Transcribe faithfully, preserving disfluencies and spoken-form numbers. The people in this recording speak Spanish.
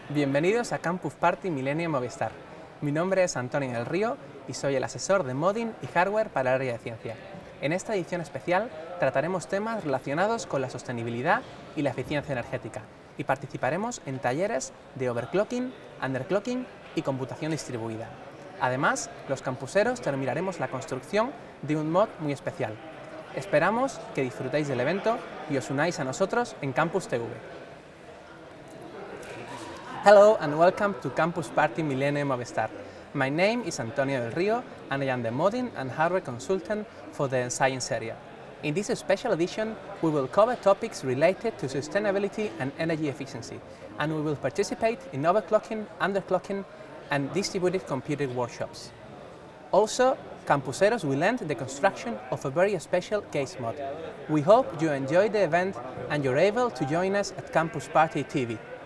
Bienvenidos a Campus Party Millennium Movistar. Mi nombre es Antonio del Río y soy el asesor de modding y hardware para el área de ciencia. En esta edición especial trataremos temas relacionados con la sostenibilidad y la eficiencia energética y participaremos en talleres de overclocking, underclocking y computación distribuida. Además, los campuseros terminaremos la construcción de un mod muy especial. Esperamos que disfrutéis del evento y os unáis a nosotros en Campus T V. Hello and welcome to Campus Party Millennium Movistar. My name is Antonio del Rio and I am the modding and hardware consultant for the science area. In this special edition, we will cover topics related to sustainability and energy efficiency, and we will participate in overclocking, underclocking and distributed computing workshops. Also, campuseros will end the construction of a very special case mod. We hope you enjoy the event and you're able to join us at Campus Party T V.